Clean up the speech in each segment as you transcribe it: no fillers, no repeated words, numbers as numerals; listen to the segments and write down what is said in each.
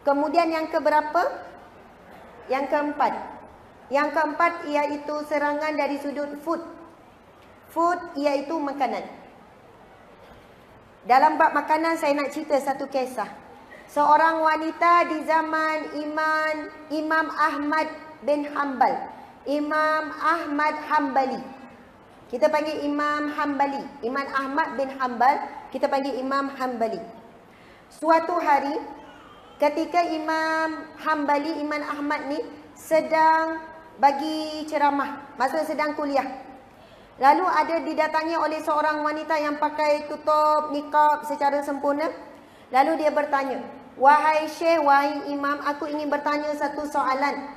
Kemudian yang keberapa? Yang keempat. Yang keempat iaitu serangan dari sudut food. Food iaitu makanan. Dalam bab makanan saya nak cerita satu kisah. Seorang wanita di zaman Imam Ahmad bin Hanbal. Imam Ahmad Hanbali. Kita panggil Imam Hanbali. Imam Ahmad bin Hanbal, kita panggil Imam Hanbali. Suatu hari, ketika Imam Hanbali, Imam Ahmad ni sedang bagi ceramah, maksudnya sedang kuliah. Lalu ada didatangi oleh seorang wanita yang pakai tutup niqab secara sempurna. Lalu dia bertanya, "Wahai Syekh, wahai Imam, aku ingin bertanya satu soalan.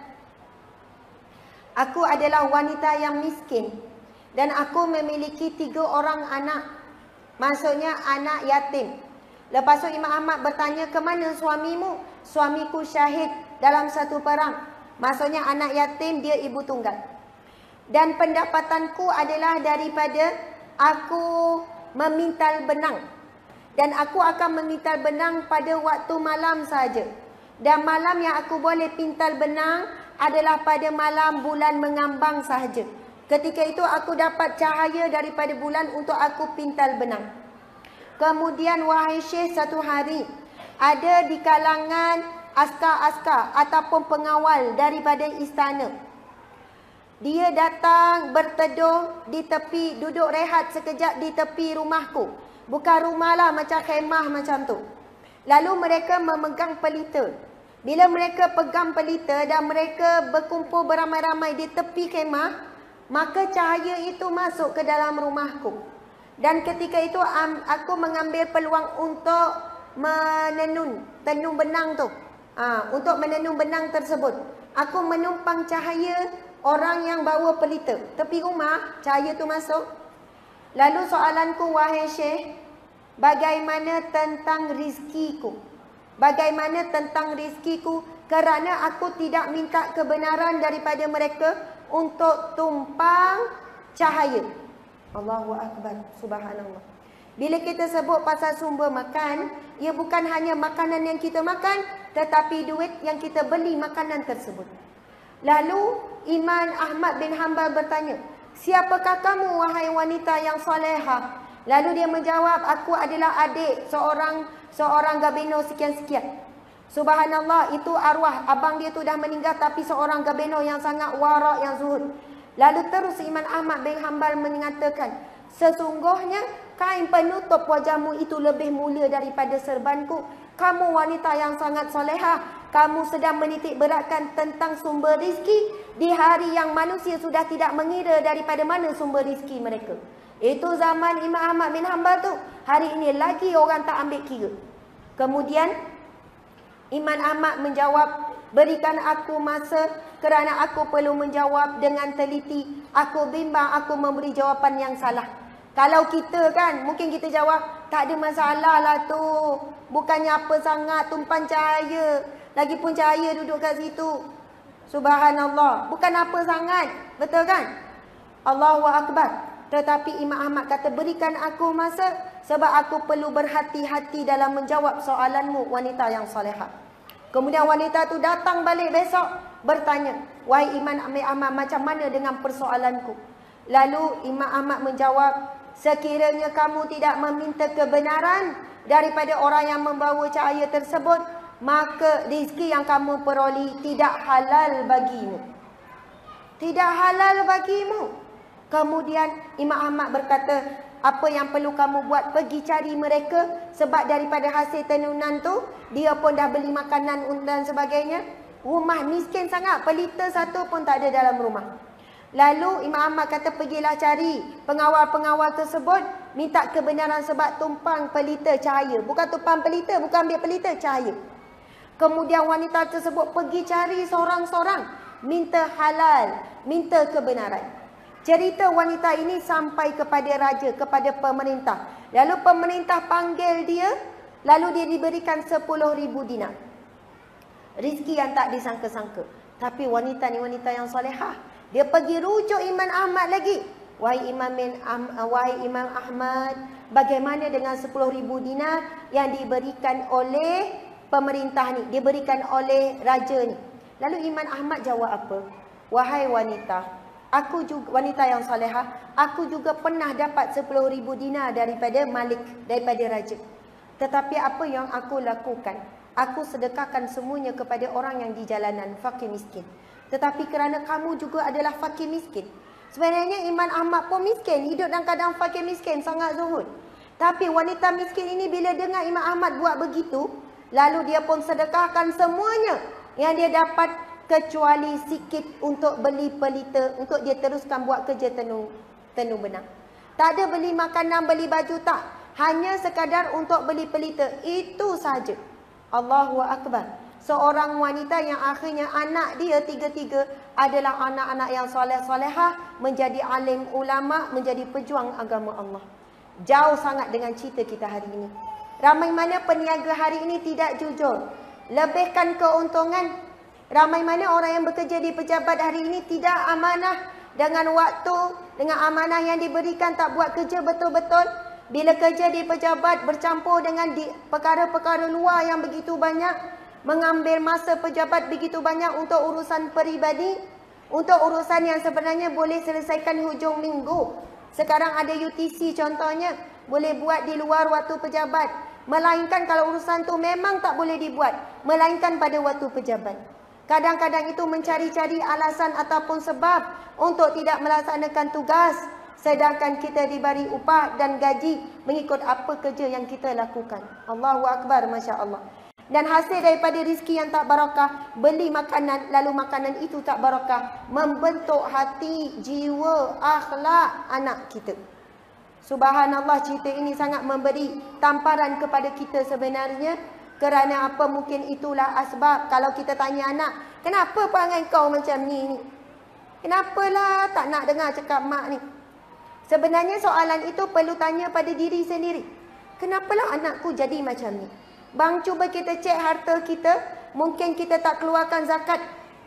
Aku adalah wanita yang miskin dan aku memiliki 3 orang anak. Maksudnya anak yatim." Lepas tu Imam Ahmad bertanya, "Ke mana suamimu?" "Suamiku syahid dalam satu perang." Maksudnya anak yatim, dia ibu tunggal. "Dan pendapatanku adalah daripada aku memintal benang. Dan aku akan memintal benang pada waktu malam saja. Dan malam yang aku boleh pintal benang adalah pada malam bulan mengambang sahaja. Ketika itu aku dapat cahaya daripada bulan untuk aku pintal benang. Kemudian wahai Syekh, satu hari ada di kalangan askar-askar ataupun pengawal daripada istana. Dia datang berteduh di tepi, duduk rehat sekejap di tepi rumahku. Bukan rumah lah, macam khemah macam tu. Lalu mereka memegang pelita. Bila mereka pegang pelita dan mereka berkumpul beramai-ramai di tepi khemah, maka cahaya itu masuk ke dalam rumahku. Dan ketika itu aku mengambil peluang untuk tenun benang tu. Untuk menenun benang tersebut. Aku menumpang cahaya orang yang bawa pelita. Tepi rumah, cahaya tu masuk. Lalu soalanku, wahai Syekh, bagaimana tentang rizkiku? Bagaimana tentang rizkiku? Kerana aku tidak minta kebenaran daripada mereka untuk tumpang cahaya. Allahu Akbar, subhanallah. Bila kita sebut pasal sumber makan, ia bukan hanya makanan yang kita makan, tetapi duit yang kita beli makanan tersebut. Lalu Imam Ahmad bin Hanbal bertanya, "Siapakah kamu wahai wanita yang solehah?" Lalu dia menjawab, "Aku adalah adik seorang gabino sekian-sekian." Subhanallah, itu arwah abang dia tu dah meninggal, tapi seorang gabino yang sangat warak, yang zuhud. Lalu terus Imam Ahmad bin Hanbal mengatakan, "Sesungguhnya kain penutup wajahmu itu lebih mulia daripada serbanku. Kamu wanita yang sangat solehah. Kamu sedang menitik beratkan tentang sumber rizki di hari yang manusia sudah tidak mengira daripada mana sumber rizki mereka." Itu zaman Imam Ahmad bin Hanbal tu. Hari ini lagi orang tak ambil kira. Kemudian Imam Ahmad menjawab, "Berikan aku masa kerana aku perlu menjawab dengan teliti. Aku bimbang aku memberi jawapan yang salah." Kalau kita kan, mungkin kita jawab, "Tak ada masalah lah tu. Bukannya apa sangat, tumpan cahaya. Lagipun cahaya duduk kat situ. Subhanallah. Bukan apa sangat." Betul kan? Allahu Akbar. Tetapi Imam Ahmad kata, "Berikan aku masa sebab aku perlu berhati-hati dalam menjawab soalanmu, wanita yang solehah." Kemudian wanita tu datang balik besok bertanya, "Wahai Imam Ahmad, macam mana dengan persoalanku?" Lalu Imam Ahmad menjawab, "Sekiranya kamu tidak meminta kebenaran daripada orang yang membawa cahaya tersebut, maka rezeki yang kamu peroleh tidak halal bagimu." Tidak halal bagimu. Kemudian Imam Ahmad berkata, "Apa yang perlu kamu buat, pergi cari mereka. Sebab daripada hasil tenunan tu, dia pun dah beli makanan dan sebagainya. Rumah miskin sangat, pelita satu pun tak ada dalam rumah." Lalu Imam Ahmad kata, "Pergilah cari pengawal-pengawal tersebut. Minta kebenaran sebab tumpang pelita cahaya." Bukan tumpang pelita, bukan ambil pelita, cahaya. Kemudian wanita tersebut pergi cari seorang-seorang. Minta halal, minta kebenaran. Cerita wanita ini sampai kepada raja, kepada pemerintah. Lalu pemerintah panggil dia, lalu dia diberikan 10,000 dinar. Rizki yang tak disangka-sangka. Tapi wanita ni wanita yang solehah. Dia pergi rujuk Imam Ahmad lagi. Wahai Imam Ahmad, bagaimana dengan 10,000 dinar yang diberikan oleh pemerintah ni, diberikan oleh raja ni. Lalu Imam Ahmad jawab apa? Wahai wanita, aku juga wanita yang salehah, aku juga pernah dapat 10,000 dinar daripada Malik, daripada raja. Tetapi apa yang aku lakukan? Aku sedekahkan semuanya kepada orang yang di jalanan, fakir miskin. Tetapi kerana kamu juga adalah fakir miskin. Sebenarnya Imam Ahmad pun miskin, hidup dalam keadaan fakir miskin, sangat zuhud. Tapi wanita miskin ini bila dengar Imam Ahmad buat begitu, lalu dia pun sedekahkan semuanya yang dia dapat, kecuali sikit untuk beli pelita, untuk dia teruskan buat kerja tenung benang. Tak ada beli makanan, beli baju, tak. Hanya sekadar untuk beli pelita. Itu saja. Allahu Akbar. Seorang wanita yang akhirnya anak dia tiga-tiga adalah anak-anak yang soleh-solehah, menjadi alim ulama, menjadi pejuang agama Allah. Jauh sangat dengan cerita kita hari ini. Ramai mana peniaga hari ini tidak jujur, lebihkan keuntungan. Ramai mana orang yang bekerja di pejabat hari ini tidak amanah dengan waktu, dengan amanah yang diberikan, tak buat kerja betul-betul. Bila kerja di pejabat bercampur dengan perkara-perkara luar yang begitu banyak, mengambil masa pejabat begitu banyak untuk urusan peribadi, untuk urusan yang sebenarnya boleh selesaikan hujung minggu. Sekarang ada UTC contohnya, boleh buat di luar waktu pejabat. Melainkan kalau urusan tu memang tak boleh dibuat, melainkan pada waktu pejabat. Kadang-kadang itu mencari-cari alasan ataupun sebab untuk tidak melaksanakan tugas. Sedangkan kita diberi upah dan gaji mengikut apa kerja yang kita lakukan. Allahu Akbar, Masya Allah. Dan hasil daripada rezeki yang tak barakah, beli makanan, lalu makanan itu tak barakah, membentuk hati, jiwa, akhlak anak kita. Subhanallah, cerita ini sangat memberi tamparan kepada kita sebenarnya. Kerana apa? Mungkin itulah asbab. Kalau kita tanya anak, kenapa perangai kau macam ni? Kenapalah tak nak dengar cakap mak ni? Sebenarnya soalan itu perlu tanya pada diri sendiri. Kenapalah anakku jadi macam ni? Bang, cuba kita cek harta kita. Mungkin kita tak keluarkan zakat.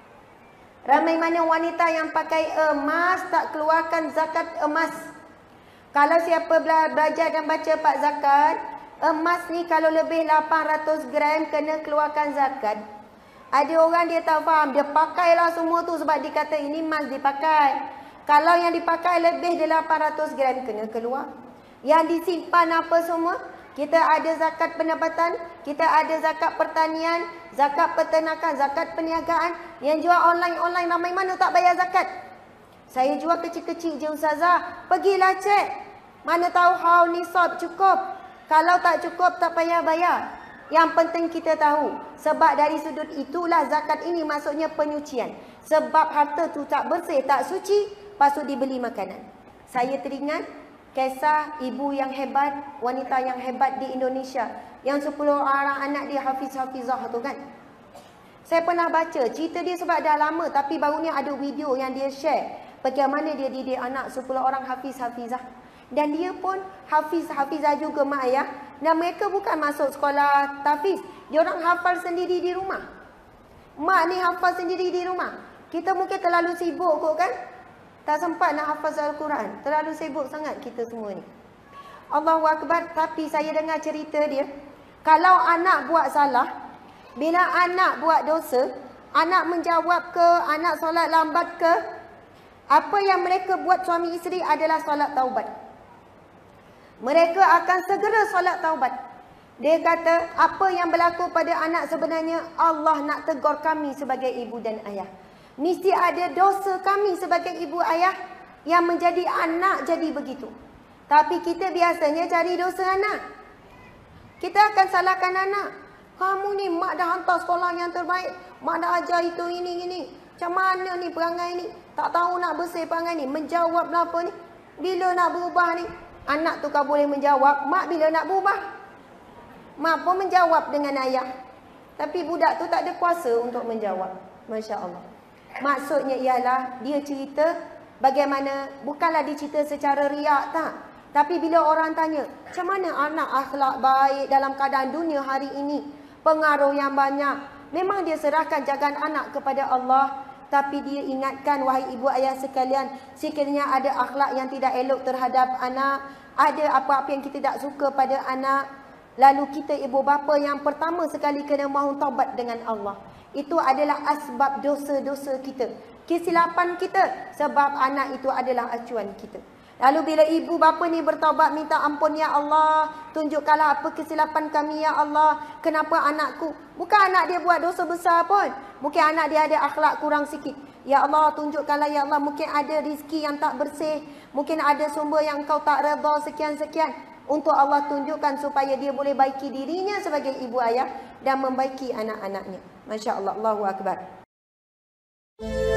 Ramai mana wanita yang pakai emas tak keluarkan zakat emas. Kalau siapa belajar dan baca bab zakat, emas ni kalau lebih 800 gram kena keluarkan zakat. Ada orang dia tak faham, dia pakailah semua tu sebab dia kata ini emas dipakai. Kalau yang dipakai lebih dari 800 gram kena keluar. Yang disimpan apa semua? Kita ada zakat pendapatan, kita ada zakat pertanian, zakat peternakan, zakat perniagaan. Yang jual online-online ramai mana tak bayar zakat? Saya jual kecil-kecil je ustazah. Pergilah cek. Mana tahu haul nisab cukup. Kalau tak cukup tak payah bayar. Yang penting kita tahu. Sebab dari sudut itulah zakat ini maksudnya penyucian. Sebab harta tu tak bersih, tak suci, lepas tu dibeli makanan. Saya teringat kisah ibu yang hebat, wanita yang hebat di Indonesia. Yang 10 orang anak dia hafiz-hafizah tu kan. Saya pernah baca cerita dia sebab dah lama. Tapi baru ni ada video yang dia share. Bagaimana dia didik anak 10 orang hafiz-hafizah. Dan dia pun hafiz-hafizah juga mak ayah. Dan mereka bukan masuk sekolah tahfiz. Dia orang hafal sendiri di rumah. Mak ni hafal sendiri di rumah. Kita mungkin terlalu sibuk kot kan. Tak sempat nak hafaz Al-Quran. Terlalu sibuk sangat kita semua ni. Allahu Akbar. Tapi saya dengar cerita dia. Kalau anak buat salah, bila anak buat dosa, anak menjawab ke, anak solat lambat ke, apa yang mereka buat suami isteri adalah solat taubat. Mereka akan segera solat taubat. Dia kata, apa yang berlaku pada anak sebenarnya Allah nak tegur kami sebagai ibu dan ayah. Mesti ada dosa kami sebagai ibu ayah yang menjadi anak jadi begitu. Tapi kita biasanya cari dosa anak. Kita akan salahkan anak. Kamu ni mak dah hantar sekolah yang terbaik. Mak dah ajar itu ini. Macam mana ni perangai ni? Tak tahu nak bersih perangai ni. Menjawab apa ni? Bila nak berubah ni? Anak tu kau boleh menjawab, mak bila nak berubah. Mak pun menjawab dengan ayah. Tapi budak tu tak ada kuasa untuk menjawab. Masya Allah. Maksudnya ialah dia cerita bagaimana, bukanlah dia cerita secara riak tak. Tapi bila orang tanya, macam mana anak akhlak baik dalam keadaan dunia hari ini, pengaruh yang banyak, memang dia serahkan jagaan anak kepada Allah. Tapi dia ingatkan, wahai ibu ayah sekalian, sekiranya ada akhlak yang tidak elok terhadap anak, ada apa-apa yang kita tak suka pada anak, Lalu kita ibu bapa yang pertama sekali kena mohon taubat dengan Allah. Itu adalah asbab dosa-dosa kita. Kesilapan kita sebab anak itu adalah acuan kita. Lalu bila ibu bapa ni bertaubat minta ampun, ya Allah, tunjukkanlah apa kesilapan kami ya Allah. Kenapa anakku, bukan anak dia buat dosa besar pun, mungkin anak dia ada akhlak kurang sikit. Ya Allah, tunjukkanlah ya Allah, mungkin ada rezeki yang tak bersih, mungkin ada sumber yang kau tak redha sekian-sekian. Untuk Allah tunjukkan supaya dia boleh baiki dirinya sebagai ibu ayah dan membaiki anak-anaknya. Masya Allah, Allahu Akbar.